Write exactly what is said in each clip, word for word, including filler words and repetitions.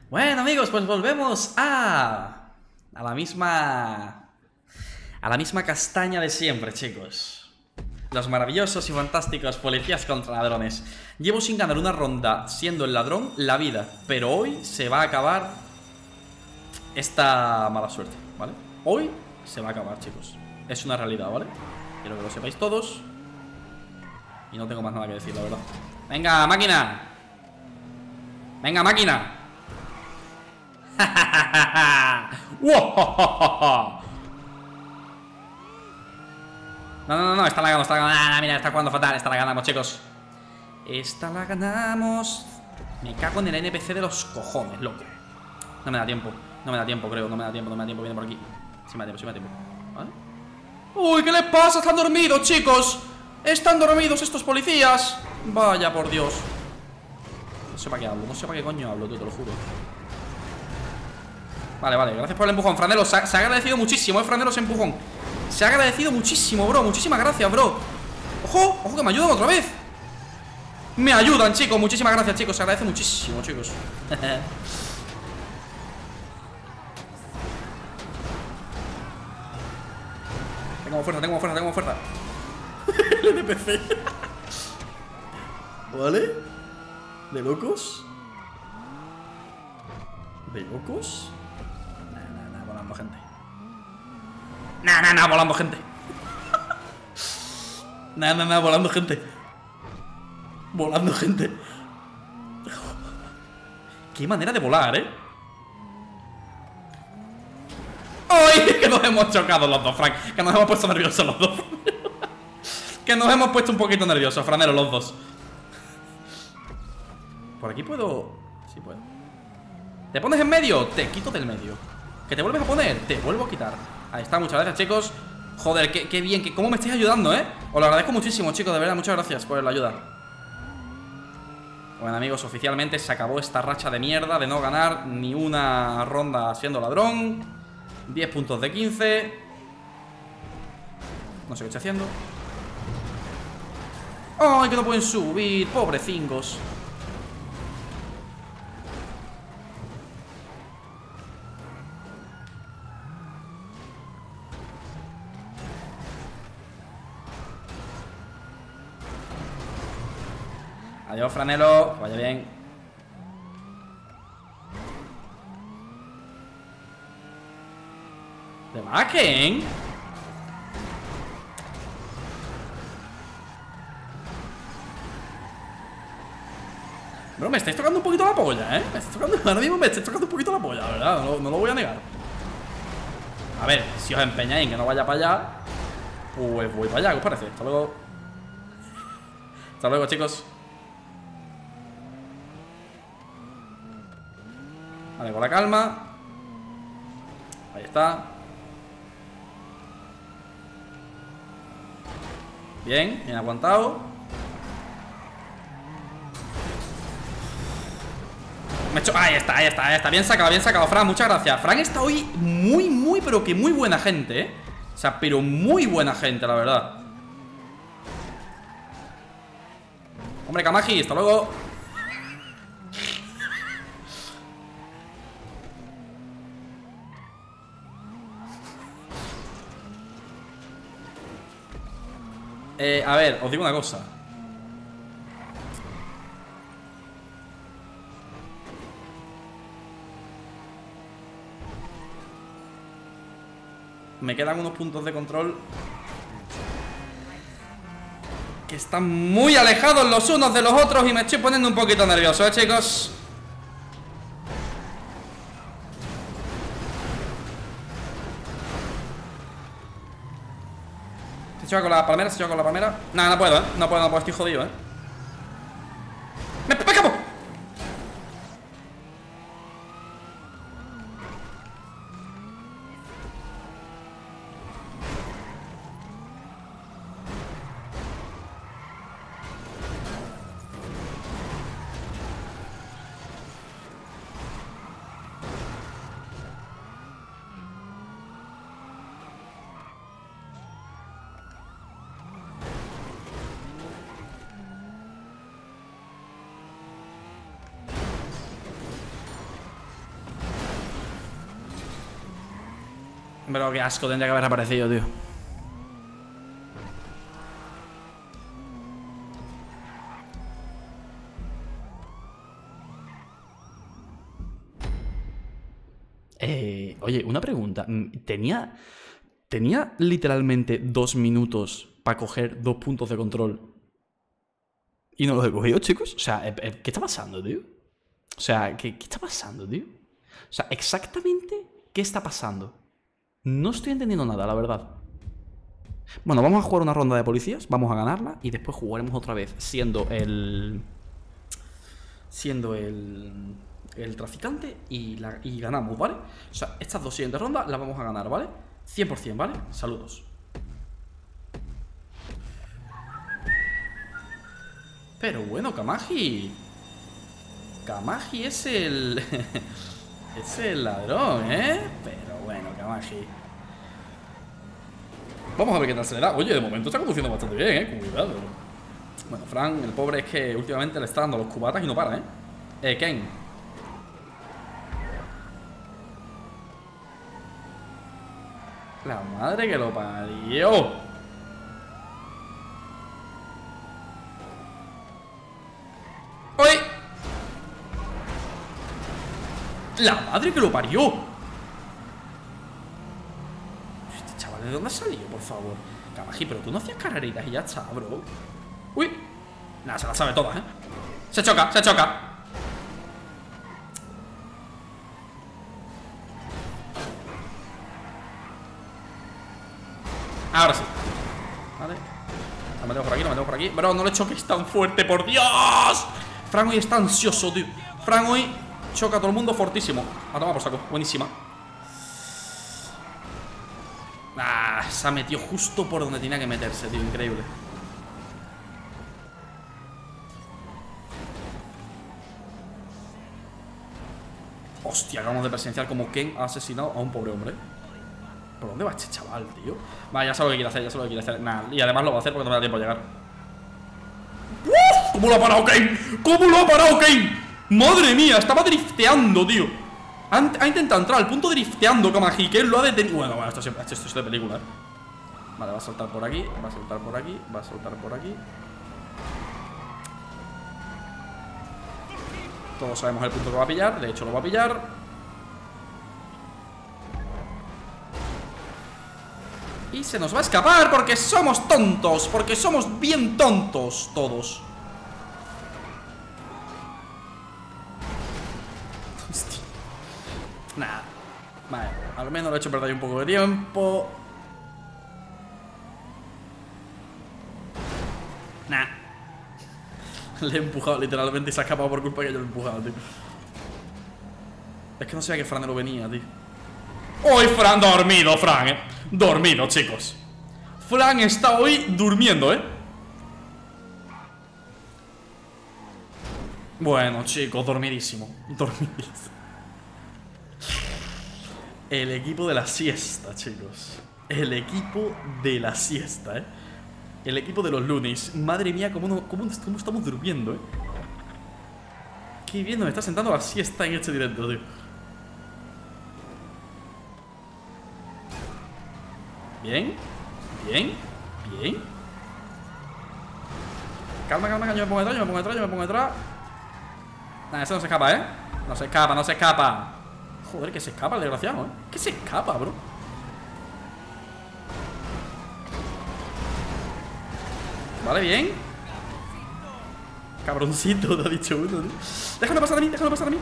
Bueno, amigos, pues volvemos a... A la misma... A la misma castaña de siempre, chicos. Los maravillosos y fantásticos policías contra ladrones. Llevo sin ganar una ronda siendo el ladrón la vida, pero hoy se va a acabar esta mala suerte, ¿vale? Hoy se va a acabar, chicos. Es una realidad, ¿vale? Quiero que lo sepáis todos. Y no tengo más nada que decir, la verdad. ¡Venga, máquina! ¡Venga, máquina! No, no, no, no, esta la ganamos, esta la ganamos. Ah, mira, está jugando fatal, esta la ganamos, chicos. Esta la ganamos. Me cago en el N P C de los cojones, loco. No me da tiempo, no me da tiempo, creo, no me da tiempo, no me da tiempo, viene por aquí. Sí me da tiempo, sí me da tiempo, ¿vale? Uy, ¿qué les pasa? Están dormidos, chicos. Están dormidos estos policías. Vaya, por Dios. No sé para qué hablo, no sé para qué coño hablo, tú, te lo juro. Vale, vale, gracias por el empujón, Franelo. Se ha, se ha agradecido muchísimo, eh, Franelo, ese empujón. Se ha agradecido muchísimo, bro. Muchísimas gracias, bro. Ojo, ojo, que me ayudan otra vez. Me ayudan, chicos, muchísimas gracias, chicos. Se agradece muchísimo, chicos. Tengo fuerza, tengo fuerza, tengo fuerza. El N P C. ¿Vale? ¿De locos? ¿De locos? Nah, nah, nah, volando gente. Nah, nah, nah, volando gente. Nah, nah, nah, volando gente. Volando gente. Qué manera de volar, ¿eh? ¡Ay! Que nos hemos chocado los dos, Frank. Que nos hemos puesto nerviosos los dos. Que nos hemos puesto un poquito nerviosos, Franero, los dos. Por aquí puedo... Sí puedo. ¿Te pones en medio? Te quito del medio. ¿Que te vuelves a poner? Te vuelvo a quitar. Ahí está, muchas gracias, chicos. Joder, qué, qué bien, que cómo me estáis ayudando, ¿eh? Os lo agradezco muchísimo, chicos, de verdad, muchas gracias por la ayuda. Bueno, amigos, oficialmente se acabó esta racha de mierda de no ganar ni una ronda siendo ladrón. diez puntos de quince. No sé qué estoy haciendo. ¡Ay, que no pueden subir! ¡Pobrecingos! Adiós, Franelo, que vaya bien. ¿De Backen? Bro, me estáis tocando un poquito la polla, ¿eh? Me estáis tocando, ahora mismo me estáis tocando un poquito la polla, la verdad, no, no lo voy a negar. A ver, si os empeñáis en que no vaya para allá, pues voy para allá, ¿qué os parece? Hasta luego. Hasta luego, chicos. Vale, con la calma. Ahí está. Bien, bien aguantado. Me he hecho... Ahí está, ahí está, ahí está. Bien sacado, bien sacado, Fran, muchas gracias. Fran está hoy muy, muy, pero que muy buena gente, ¿eh? O sea, pero muy buena gente, la verdad. Hombre, Kamagi, hasta luego. Eh, a ver, os digo una cosa. Me quedan unos puntos de control que están muy alejados los unos de los otros y me estoy poniendo un poquito nervioso, ¿eh, chicos? ¿Se choca con la palmera? ¿Se choca con la palmera? No, no puedo, ¿eh? No puedo, no puedo, estoy jodido, ¿eh? ¡Me, me escapo! Pero qué asco, tendría que haber aparecido, tío. Eh, oye, una pregunta. Tenía... Tenía literalmente dos minutos para coger dos puntos de control. Y no los he cogido, chicos. O sea, ¿qué está pasando, tío? O sea, ¿qué, qué está pasando, tío? O sea, exactamente ¿qué está pasando? No estoy entendiendo nada, la verdad. Bueno, vamos a jugar una ronda de policías. Vamos a ganarla. Y después jugaremos otra vez siendo el... Siendo el... El traficante y, la, y ganamos, ¿vale? O sea, estas dos siguientes rondas las vamos a ganar, ¿vale? cien por cien, ¿vale? Saludos. Pero bueno, Kamaji. Kamaji es el... es el ladrón, ¿eh? Pero bueno, Kamaji. Vamos a ver qué tal se le da. Oye, de momento está conduciendo bastante bien, ¿eh? Cuidado. Bueno, Fran, el pobre es que últimamente le está dando los cubatas y no para, ¿eh? Eh, Ken. La madre que lo parió. ¡Oye! La madre que lo parió. Este chaval, ¿de dónde ha salido, por favor? Kamaji, pero tú no hacías carreritas y ya está, bro. Uy. Nada, se la sabe todas, ¿eh? Se choca, se choca. Ahora sí. Vale. Lo metemos por aquí, lo metemos por aquí. Bro, no le choques tan fuerte, por Dios. Fran hoy está ansioso, tío. Fran hoy choca a todo el mundo fortísimo. A tomar por saco, buenísima. Ah, se ha metido justo por donde tenía que meterse, tío, increíble. Hostia, acabamos de presenciar como Ken ha asesinado a un pobre hombre. ¿Por dónde va este chaval, tío? Vale, ya sé lo que quiere hacer, ya sé lo que quiere hacer. Nah, y además lo va a hacer porque no me da tiempo a llegar. ¡Uf! ¿Cómo lo ha parado Kane? ¿Cómo lo ha parado Kane? ¡Madre mía! Estaba drifteando, tío. Ha, ha intentado entrar al punto drifteando, Kamaji, que él lo ha detenido. Bueno, bueno, esto, esto, esto es de película, ¿eh? Vale, va a saltar por aquí, va a saltar por aquí, va a saltar por aquí. Todos sabemos el punto que va a pillar. De hecho, lo va a pillar. Y se nos va a escapar porque somos tontos. Porque somos bien tontos todos. Hostia. Nada. Vale, al menos lo he hecho perder un poco de tiempo. Nah. Le he empujado literalmente y se ha escapado por culpa que yo lo he empujado, tío. Es que no sabía que Fran no venía, tío. Hoy Fran dormido, Fran, eh. Dormido, chicos. Fran está hoy durmiendo, eh. Bueno, chicos, dormidísimo. Dormidísimo. El equipo de la siesta, chicos. El equipo de la siesta, eh. El equipo de los lunes. Madre mía, cómo, no, cómo, cómo estamos durmiendo, eh. Qué bien nos está sentando la siesta en este directo, tío. Bien, bien, bien. Calma, calma, que yo me pongo detrás, yo me pongo detrás, yo me pongo detrás. Nah, ese no se escapa, ¿eh? No se escapa, no se escapa. Joder, que se escapa el desgraciado, ¿eh? Que se escapa, bro. Vale, bien. Cabroncito, te ha dicho uno, tío. Déjalo pasar a mí, déjalo pasar a mí.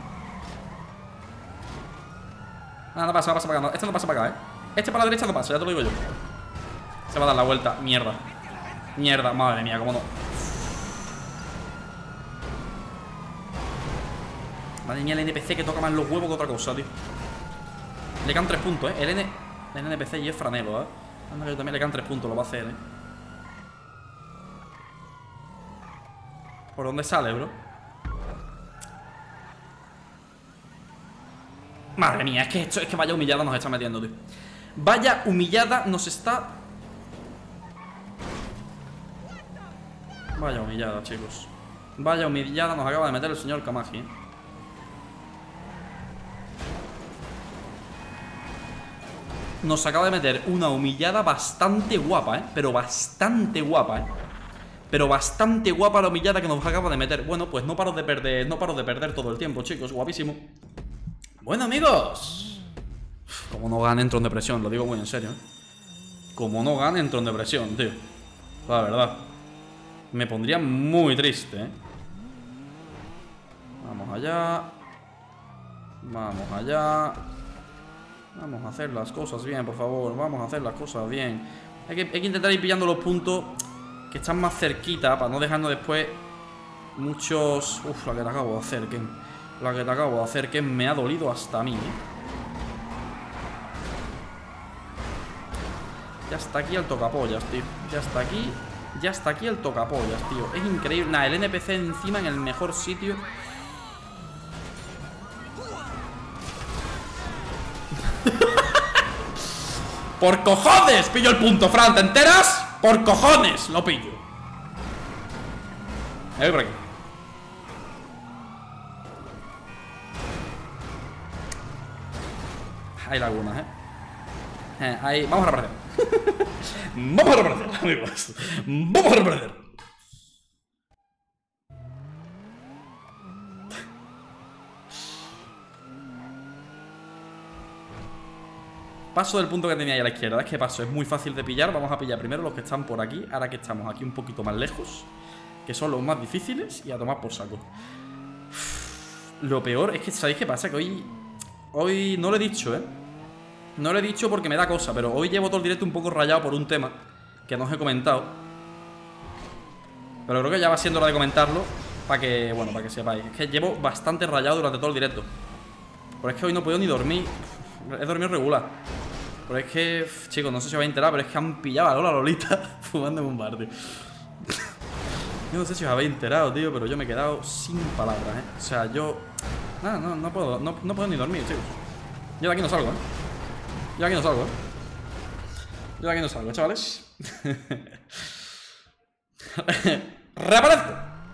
Ah, no pasa, no pasa para acá, no. Este no pasa para acá, ¿eh? Este para la derecha no pasa, ya te lo digo yo. Se va a dar la vuelta, mierda. Mierda, madre mía, cómo no. Madre mía, el N P C que toca más los huevos que otra cosa, tío. Le quedan tres puntos, eh. El, N... el N P C y es franelo, eh. Anda que yo también le quedan tres puntos, lo va a hacer, eh. ¿Por dónde sale, bro? Madre mía, es que esto es que vaya humillada nos está metiendo, tío. Vaya humillada nos está. Vaya humillada, chicos. Vaya humillada nos acaba de meter el señor Kamaji, ¿eh? nos acaba de meter una humillada bastante guapa, ¿eh? Pero bastante guapa, ¿eh? Pero bastante guapa la humillada que nos acaba de meter. Bueno, pues no paro de perder, no paro de perder todo el tiempo, chicos. Guapísimo. Bueno, amigos, como no gane, entro en depresión. Lo digo muy en serio, ¿eh? Como no gane, entro en depresión, tío. La verdad. Me pondría muy triste, ¿eh? Vamos allá. Vamos allá. Vamos a hacer las cosas bien, por favor. Vamos a hacer las cosas bien. Hay que, hay que intentar ir pillando los puntos que están más cerquita, para no dejarnos después muchos... Uf, la que te acabo de hacer, Ken. La que te acabo de hacer, Ken, me ha dolido hasta a mí, ¿eh? Ya está aquí el tocapollas, tío. Ya está aquí. Ya está aquí el tocapollas, tío. Es increíble. Nada, el N P C encima en el mejor sitio. ¡Por cojones! Pillo el punto, Fran, ¿te enteras? ¡Por cojones! Lo pillo. Me voy por aquí. Hay lagunas, ¿eh? eh hay... Vamos a reaparecer. Vamos a reaparecer, amigos. Vamos a reaparecer. Paso del punto que tenía ahí a la izquierda. Es que paso, es muy fácil de pillar. Vamos a pillar primero los que están por aquí. Ahora que estamos aquí un poquito más lejos, que son los más difíciles. Y a tomar por saco. Lo peor es que, ¿sabéis qué pasa? Que hoy... Hoy no lo he dicho, ¿eh? No lo he dicho porque me da cosa. Pero hoy llevo todo el directo un poco rayado por un tema que no os he comentado. Pero creo que ya va siendo hora de comentarlo, para que, bueno, para que sepáis. Es que llevo bastante rayado durante todo el directo. Pero es que hoy no puedo ni dormir. He dormido regular. Pero es que, chicos, no sé si os vais a enterar, pero es que han pillado a Lola Lolita fumando en un bar, tío. Yo no sé si os habéis enterado, tío, pero yo me he quedado sin palabras, ¿eh? O sea, yo... Nada, no, no puedo, no, no puedo ni dormir, chicos. Yo de aquí no salgo, ¿eh? Yo de aquí no salgo, ¿eh? Yo de aquí no salgo, chavales. ¡Reaparezco!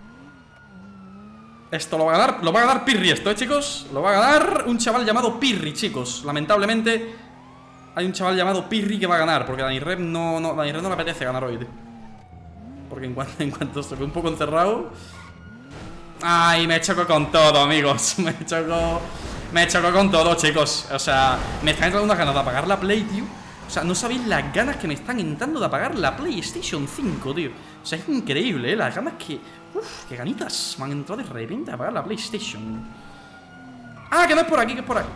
Esto lo va a ganar, lo va a ganar Pirri esto, ¿eh, chicos? Lo va a ganar un chaval llamado Pirri, chicos. Lamentablemente hay un chaval llamado Pirri que va a ganar, porque Dani Rep no, no, Dani Rep no le apetece ganar hoy, tío. Porque en cuanto, en cuanto se ve un poco encerrado... Ay, me choco con todo, amigos. Me choco... Me choco con todo, chicos. O sea, me están entrando unas ganas de apagar la Play, tío. O sea, no sabéis las ganas que me están entrando de apagar la PlayStation cinco, tío. O sea, es increíble, ¿eh? Las ganas que... Uf, qué ganitas me han entrado de repente a apagar la PlayStation. Ah, que no es por aquí, que es por aquí.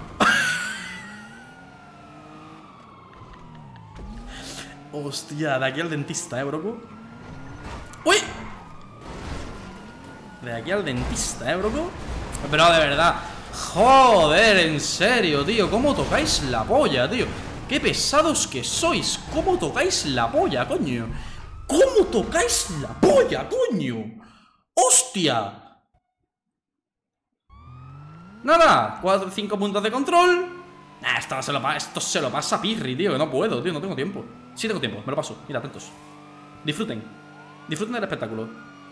Hostia, de aquí al dentista, ¿eh, broco? ¡Uy! De aquí al dentista, ¿eh, broco? Pero de verdad, joder, en serio, tío. ¿Cómo tocáis la polla, tío? ¡Qué pesados que sois! ¿Cómo tocáis la polla, coño? ¿Cómo tocáis la polla, coño? ¡Hostia! Nada, cuatro, cinco puntos de control. Nah, esto se, lo, esto se lo pasa a Pirri, tío. Que no puedo, tío, no tengo tiempo. Sí tengo tiempo, me lo paso, mira, atentos. Disfruten, disfruten del espectáculo.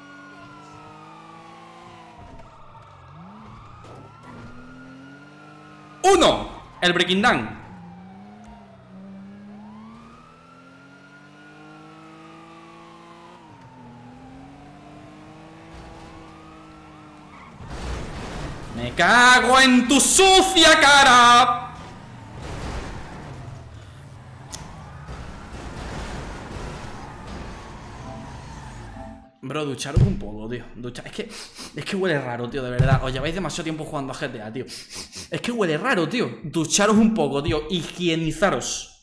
¡Uno! El Breaking Down. ¡Me cago en tu sucia cara! Bro, ducharos un poco, tío. Ducha... Es que es que huele raro, tío, de verdad. Os lleváis demasiado tiempo jugando a G T A, tío. Es que huele raro, tío. Ducharos un poco, tío. Higienizaros.